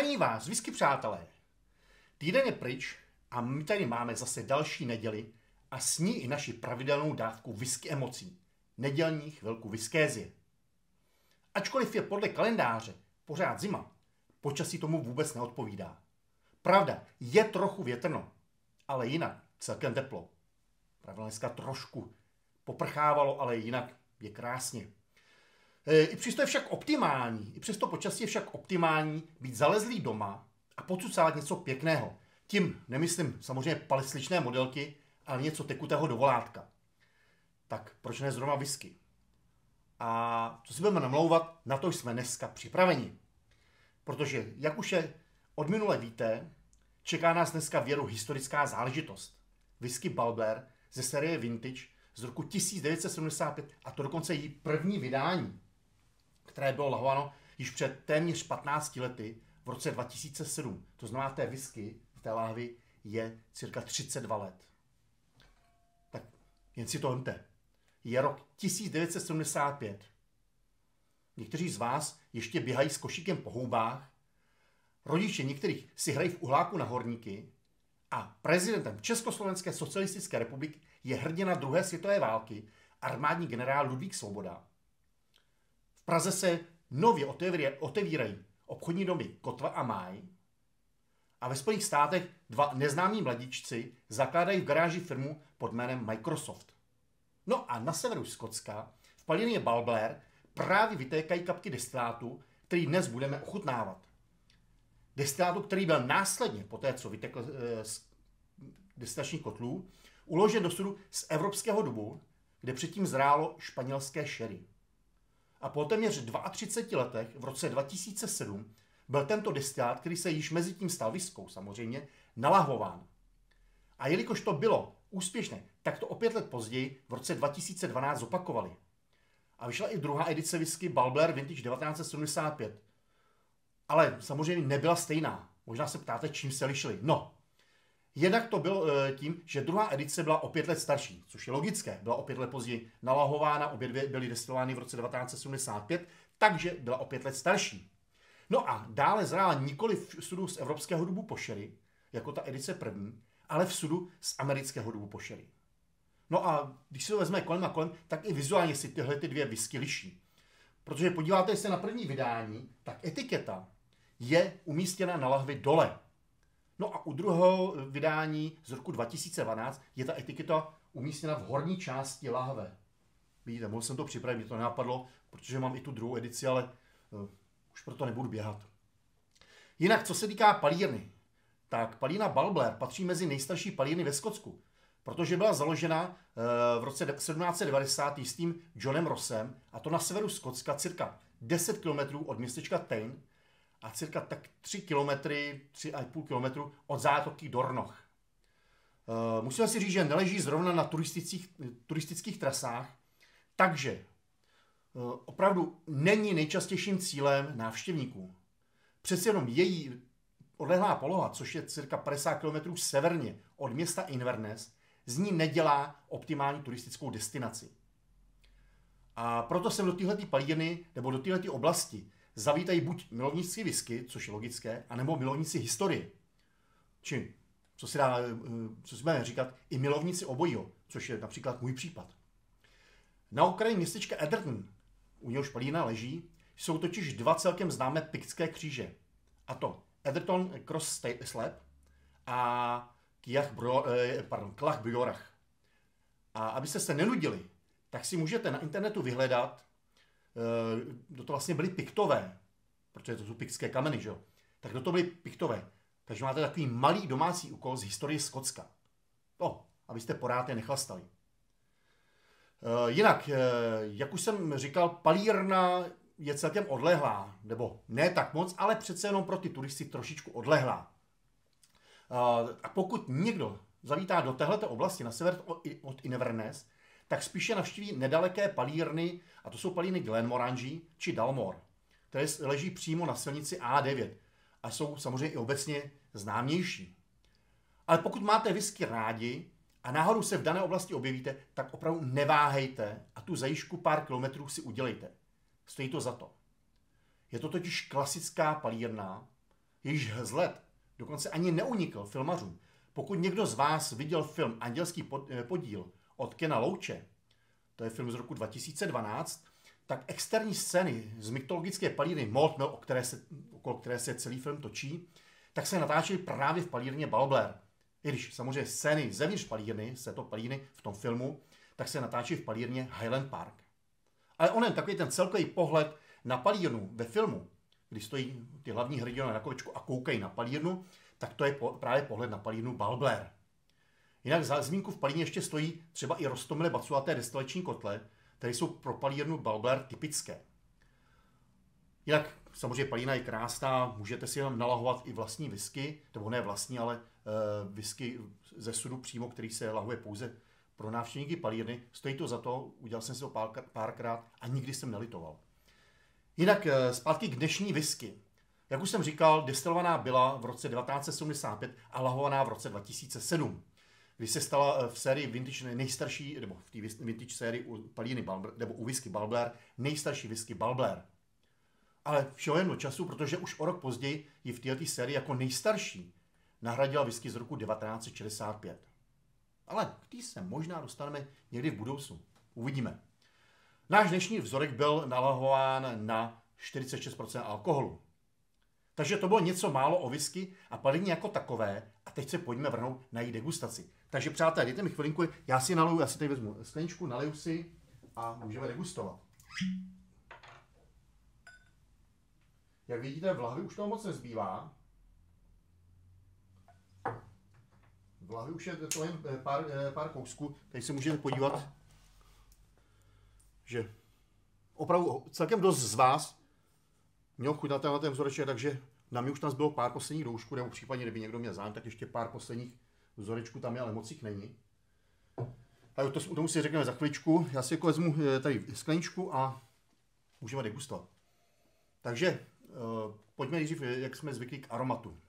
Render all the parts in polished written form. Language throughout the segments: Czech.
Zdravím vás, whisky přátelé. Týden je pryč a my tady máme zase další neděli a s ní i naši pravidelnou dávku whisky emocí, nedělní chvilku whiskézie. Ačkoliv je podle kalendáře pořád zima, počasí tomu vůbec neodpovídá. Pravda, je trochu větrno, ale jinak celkem teplo. Pravda, dneska trošku poprchávalo, ale jinak je krásně. I přesto počasí je však optimální být zalezlý doma a pocucávat něco pěkného. Tím nemyslím samozřejmě palisličné modelky, ale něco tekutého do volátka. Tak proč ne zrovna whisky? A co si budeme namlouvat, na to jsme dneska připraveni. Protože, jak už je od minule víte, čeká nás dneska věru historická záležitost. Whisky Balbler ze série Vintage z roku 1975 a to dokonce její první vydání, které bylo lahováno již před téměř 15 lety v roce 2007. To znamená, té whisky v té láhvi je cirka 32 let. Tak jen si to vemte. Je rok 1975. Někteří z vás ještě běhají s košíkem po houbách, rodiče některých si hrají v uhláku na horníky a prezidentem Československé socialistické republiky je hrdina druhé světové války, armádní generál Ludvík Svoboda. V Praze se nově otevírají obchodní domy Kotva a Máj a ve Spojených státech dva neznámí mladíčci zakládají v garáži firmu pod jménem Microsoft. No a na severu Skotska v palině Balbler právě vytékají kapky destilátu, který dnes budeme ochutnávat. Destilátu, který byl následně, po té, co vytekl z destilačních kotlů, uložen do sudu z evropského dubu, kde předtím zrálo španělské sherry. A po téměř 32 letech, v roce 2007, byl tento destilát, který se již mezi tím stal whiskou samozřejmě, nalahvován. A jelikož to bylo úspěšné, tak to o 5 let později, v roce 2012, zopakovali. A vyšla i druhá edice whisky Balbler Vintage 1975. Ale samozřejmě nebyla stejná. Možná se ptáte, čím se lišily. No, jednak to bylo tím, že druhá edice byla o 5 let starší, což je logické. Byla o 5 let později nalahována, obě dvě byly destilovány v roce 1975, takže byla o 5 let starší. No a dále zrála nikoli v sudu z evropského dubu po sherry, jako ta edice první, ale v sudu z amerického dubu po sherry. No a když si to vezme kolem a kolem, tak i vizuálně si tyhle dvě whisky liší. Protože podíváte se na první vydání, tak etiketa je umístěna na lahvi dole. No a u druhého vydání z roku 2012 je ta etiketa umístěna v horní části lahve. Vidíte, mohl jsem to připravit, mě to nenapadlo, protože mám i tu druhou edici, ale už proto nebudu běhat. Jinak, co se týká palírny, tak palírna Balbler patří mezi nejstarší palírny ve Skotsku, protože byla založena v roce 1790 jistým Johnem Rossem, a to na severu Skotska, cirka 10 km od městečka Tain a cirka tak 3,5 km od zátoky Dornoch. Musíme si říct, že neleží zrovna na turistických trasách, takže opravdu není nejčastějším cílem návštěvníků. Přeci jenom její odlehlá poloha, což je cirka 50 km severně od města Inverness, z ní nedělá optimální turistickou destinaci. A proto sem do téhleté palírny nebo do téhleté oblasti zavítají buď milovníci whisky, což je logické, anebo milovníci historie. Či, co si budeme říkat, i milovníci obojího, což je například můj případ. Na okraji městečka Etherton, u něhož palírna leží, jsou totiž dva celkem známé piktské kříže. A to Etherton Cross Slab a Clach Bjorach. A abyste se nenudili, tak si můžete na internetu vyhledat, kdo to vlastně byli Piktové, protože to jsou piktské kameny, že jo? Tak kdo to byli Piktové. Takže máte takový malý domácí úkol z historie Skotska. Abyste porád je nechlastali. Jinak, jak už jsem říkal, palírna je celkem odlehlá, nebo ne tak moc, ale přece jenom pro ty turisty trošičku odlehlá. A pokud někdo zavítá do téhleté oblasti na sever od Inverness, tak spíše navštíví nedaleké palírny, a to jsou palírny Glenmorangie či Dalmore, které leží přímo na silnici A9 a jsou samozřejmě i obecně známější. Ale pokud máte whisky rádi a náhodou se v dané oblasti objevíte, tak opravdu neváhejte a tu zajížďku pár kilometrů si udělejte. Stojí to za to. Je to totiž klasická palírna již z let dokonce ani neunikl filmařům. Pokud někdo z vás viděl film Andělský podíl od Kena Loache, to je film z roku 2012, tak externí scény z mytologické palírny Malt Mill, okolo které se celý film točí, tak se natáčely právě v palírně Ball-Blair. I když samozřejmě scény zevnitř palírny, z této palírny v tom filmu, tak se natáčí v palírně Highland Park. Ale onen takový ten celkový pohled na palírnu ve filmu, kdy stojí ty hlavní hrdinové na kolečku a koukají na palírnu, tak to je právě pohled na palírnu Ball-Blair. Jinak za zmínku v palírně ještě stojí třeba i roztomilé baculaté destilační kotle, které jsou pro palírnu Ball-Blair typické. Jinak samozřejmě palírna je krásná, můžete si tam nalahovat i vlastní whisky, nebo ne vlastní, ale whisky ze sudu přímo, který se lahuje pouze pro návštěvníky palírny. Stojí to za to, udělal jsem si to párkrát a nikdy jsem nelitoval. Jinak zpátky k dnešní whisky. Jak už jsem říkal, destilovaná byla v roce 1975 a lahovaná v roce 2007, kdy se stala v sérii vintage nejstarší, nebo v té vintage sérii u palírny nebo u whisky Ball-Blair, nejstarší whisky Ball-Blair. Ale všeho jen do času, protože už o rok později ji v této sérii jako nejstarší nahradila whisky z roku 1965. Ale k té se možná dostaneme někdy v budoucnu. Uvidíme. Náš dnešní vzorek byl nalahován na 46% alkoholu. Takže to bylo něco málo o whisky a palírně jako takové. A teď se pojďme vrhnout na její degustaci. Takže přátelé, dejte mi chvilinku, já si tady vezmu skleničku, naliju si a můžeme degustovat. Jak vidíte, vlahvy už toho moc nezbývá. Vlahvy už je to jen pár kousků. Tady se můžete podívat, že opravdu celkem dost z vás měl chuť na ten vzoreček, takže na mě už tam zbylo pár posledních doušků, nebo případně, kdyby někdo měl zájem, tak ještě pár posledních vzorečků tam je, ale moc jich není. Tak tomu si řekneme za chviličku. Já si jako vezmu tady skleničku a můžeme degustovat. Takže pojďme nejdřív, jak jsme zvyklí, k aromatu.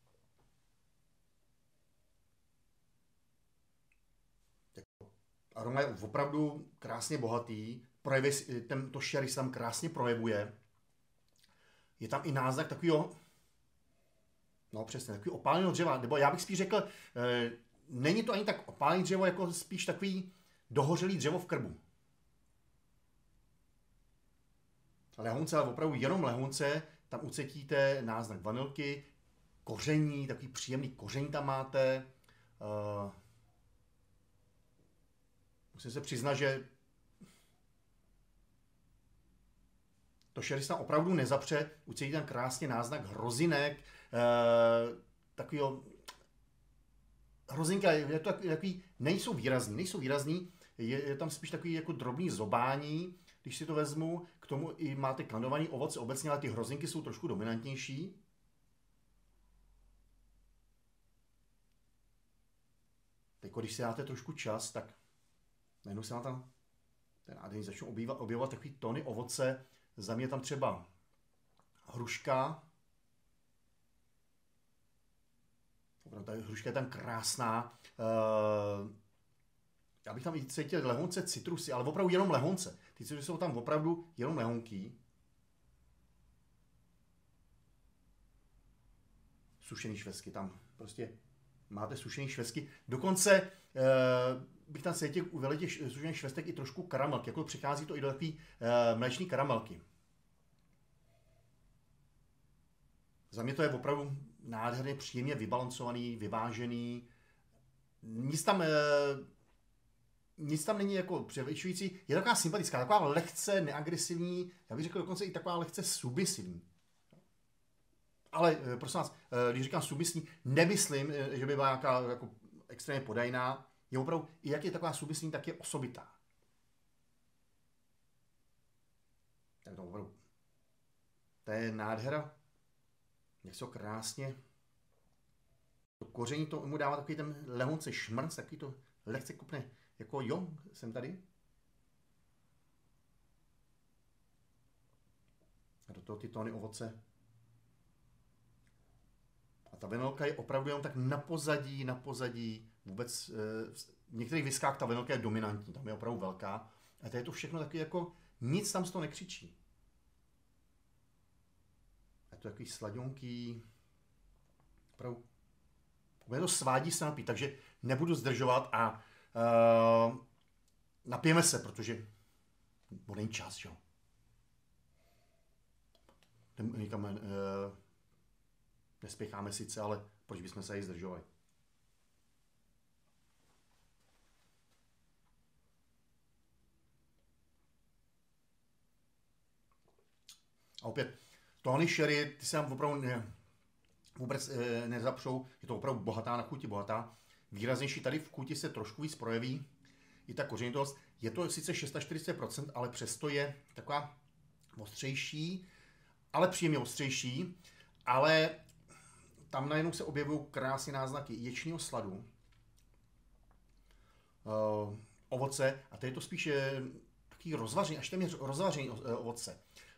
Aroma je opravdu krásně bohatý, to sherry se tam krásně projevuje. Je tam i náznak takového, no přesně, takový opáleného dřeva, nebo já bych spíš řekl, není to ani tak opálený dřevo, jako spíš takový dohořelý dřevo v krbu. Lehonce, ale opravdu jenom lehonce, tam ucítíte náznak vanilky, koření, takový příjemný koření tam máte. Musím se přiznat, že to sherry se tam opravdu nezapře, ucítíte tam krásně náznak hrozinek, takovýho hrozinka, je to takový, nejsou výrazný, je tam spíš takový jako drobný zobání, když si to vezmu, k tomu i máte kandovaný ovoce obecně, ale ty hrozinky jsou trošku dominantnější. Teď, když si dáte trošku čas, tak najednou se vám tam ten nádherný začnou objevovat takový tóny ovoce. Za mě tam třeba hruška. Ta hruška je tam krásná. Já bych tam i cítil lehonce citrusy, ale opravdu jenom lehonce. Ty citrusy jsou tam opravdu jenom lehonký. Sušený švestky, tam prostě máte sušený švestky. Dokonce bych tam cítil u těch sušených švestek i trošku karamelky, jako přichází to i do takový mléčný karamelky. Za mě to je opravdu nádherně, příjemně vybalancovaný, vyvážený. Nic tam není jako převyšující. Je taková sympatická, taková lehce neagresivní, já bych řekl dokonce i taková lehce submisivní. Ale prosím vás, když říkám submisní, nemyslím, že by byla nějaká jako extrémně podajná. Je opravdu, i jak je taková submisní, tak je osobitá. Tak to opravdu. To je nádhera. Něco krásně. To koření to mu dává takový ten lehonce šmrnc, takový to lehce kupne, jako jo, jsem tady. A do toho ty tóny ovoce. A ta vanilka je opravdu jenom tak na pozadí. Vůbec v některých whiskách ta vanilka je dominantní, tam je opravdu velká. A to je to všechno taky jako, nic tam z toho nekřičí. A to je takový sladěnký. opravdu to svádí se napít, takže nebudu zdržovat a napijeme se, protože bude čas, jo. Nikam nespěcháme sice, ale proč bychom se jí zdržovali? A opět, Tony Sherry, ty se nám opravdu vůbec nezapřou, je to opravdu bohatá na chuti, bohatá. Výraznější tady v chuti se trošku víc projeví i ta kořenitost. Je to sice 640%, ale přesto je taková ostřejší, ale příjemně ostřejší, ale tam najednou se objevují krásné náznaky ječního sladu, ovoce, a to je to spíš takový rozvařený, až téměř rozvařený ovoce.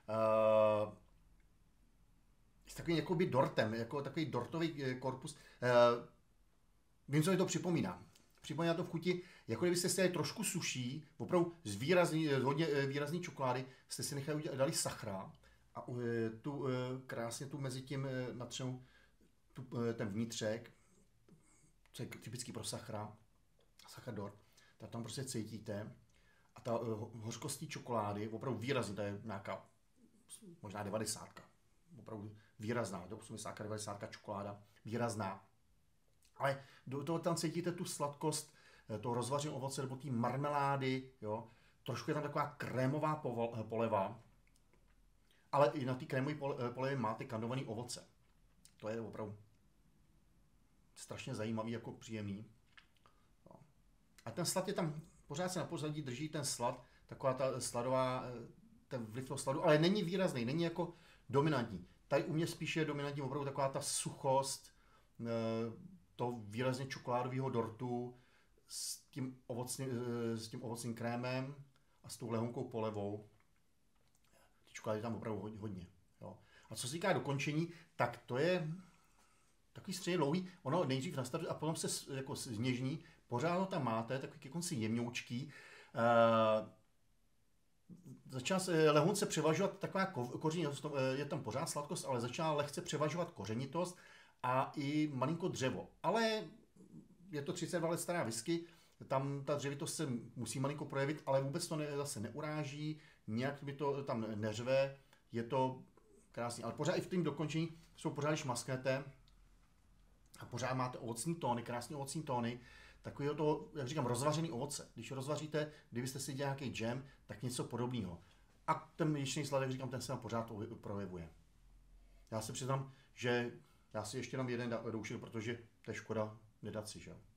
S takovým jakoby dortem, jako takový dortový korpus. Vím, co mi to připomíná. Připomíná to v chuti, jako kdybyste si dali trošku suší, opravdu z hodně výrazný čokolády, jste si dali sachra a krásně tu mezi tím natřenou ten vnitřek, co je typický pro sachra dort, tak tam prostě cítíte a ta hořkost té čokolády, opravdu výrazně, to je nějaká možná 90, opravdu výrazná, do 80, 90 čokoláda, výrazná. Ale do toho tam cítíte tu sladkost toho rozvařeného ovoce nebo té marmelády, jo. Trošku je tam taková krémová poleva, ale i na té krémové polevě máte kandované ovoce. To je opravdu strašně zajímavý, jako příjemný. No. A ten slad je tam, pořád se na pozadí drží ten slad, taková ta sladová, ten vliv toho sladu, ale není výrazný, není jako dominantní. Tady u mě spíš je dominantní opravdu taková ta suchost, toho výrazně čokoládového dortu s tím ovocným krémem a s tou lehonkou polevou. Ty čokolády tam opravdu hodně. Jo. A co se týká dokončení, tak to je takový středně dlouhý. Ono nejdřív nastartuje a potom se jako zněžní. Pořád ho tam máte, takový ke konci jemňoučký. Začala se lehonce převažovat taková kořenitost, je tam pořád sladkost, ale začala lehce převažovat kořenitost a i malinko dřevo. Ale je to 32 let stará whisky, tam ta dřevitost se musí malinko projevit, ale vůbec to zase neuráží, nějak mi to tam neřve, je to krásný. Ale pořád i v tom dokončení jsou pořád, když masknete a pořád máte ovocní tóny, krásné ovocní tóny, takového to, jak říkám, rozvařený ovoce. Když rozvaříte, kdybyste si dělali nějaký džem, tak něco podobného. A ten ječný slad, jak říkám, ten se nám pořád projevuje. Já se přiznám, že já si ještě dám jeden doušil, protože to je škoda nedat si, že?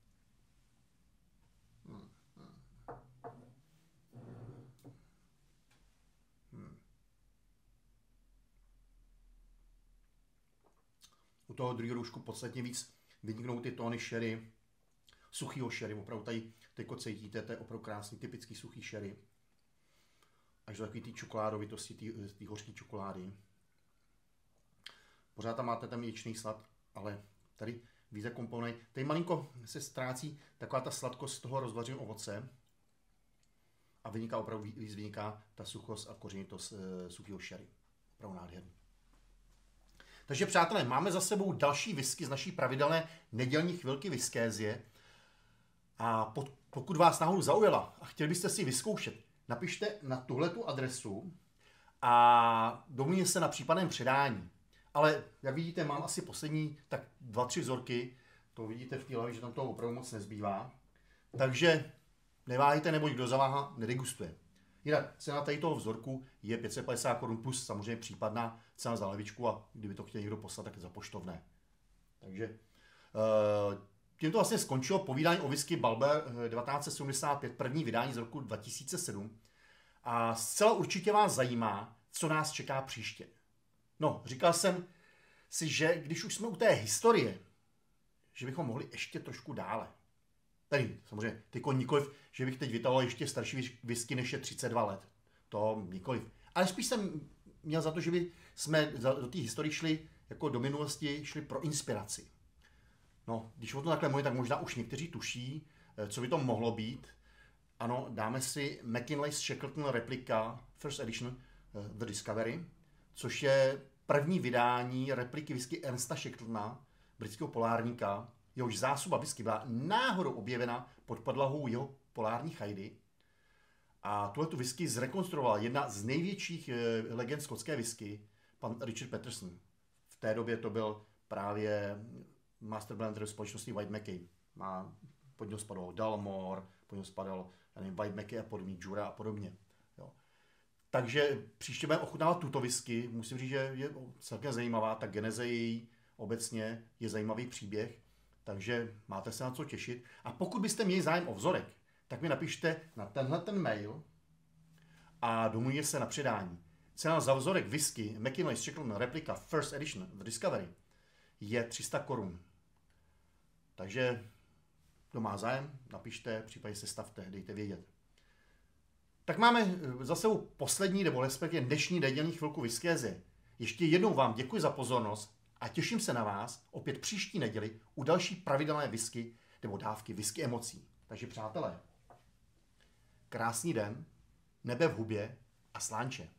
U toho druhého doušku podstatně víc vyniknou ty tóny sherry, suchýho sherry, opravdu tady teďko cítíte, to je opravdu krásný, typický suchý sherry. Až do takový ty čokoládovitosti, ty hořké čokolády. Pořád tam máte ten ječný slad, ale tady více komponent. Tady malinko se ztrácí taková ta sladkost z toho rozvařeného ovoce a vyniká opravdu víc vyniká ta suchost a kořenitost suchého sherry. Opravdu nádherný. Takže přátelé, máme za sebou další whisky z naší pravidelné nedělní chvilky whiskézie. A pokud vás náhodou zaujala a chtěli byste si vyzkoušet, napište na tuhletu adresu a domluvíme se na případném předání. Ale jak vidíte, mám asi poslední tak 2-3 vzorky, to vidíte v té hlavě, že tam toho opravdu moc nezbývá. Takže neváhejte, nebo kdo zaváhá, nedegustuje. Jinak cena tady toho vzorku je 550 korun plus samozřejmě případná cena za lavičku a kdyby to chtěl někdo poslat, tak za poštovné. Takže tím to vlastně skončilo povídání o whisky Balber 1975, první vydání z roku 2007. A zcela určitě vás zajímá, co nás čeká příště. No, říkal jsem si, že když už jsme u té historie, že bychom mohli ještě trošku dále. Tedy samozřejmě, tyko nikoliv, že bych teď vytahoval ještě starší whisky než je 32 let. To nikoliv. Ale spíš jsem měl za to, že by jsme do té historie šli, jako do minulosti, šli pro inspiraci. No, když o tom takhle mluvím, tak možná už někteří tuší, co by to mohlo být. Ano, dáme si McKinley's Shackleton replika First Edition The Discovery, což je první vydání repliky whisky Ernsta Shackletona, britského polárníka, jehož zásoba whisky byla náhodou objevena pod podlahou jeho polární chajdy. A tuhletu whisky zrekonstruovala jedna z největších legend skotské whisky, pan Richard Peterson. V té době to byl právě master blender společnosti White Mackey. Pod něho spadalo Dalmore, pod něho spadalo White Mackey a podobně, Jura a podobně. Jo. Takže příště budeme ochutnávat tuto whisky. Musím říct, že je celkem zajímavá. Ta geneze její obecně je zajímavý příběh, takže máte se na co těšit. A pokud byste měli zájem o vzorek, tak mi napište na tenhle mail a domluvíme se na předání. Cena za vzorek whisky McKinley Strickland replika First Edition v Discovery je 300 korun. Takže kdo má zájem, napište, případně se stavte, dejte vědět. Tak máme zase poslední, nebo respektive dnešní nedělní chvilku whiskézy. Ještě jednou vám děkuji za pozornost a těším se na vás opět příští neděli u další pravidelné whisky nebo dávky whisky emocí. Takže přátelé, krásný den, nebe v hubě a slánče.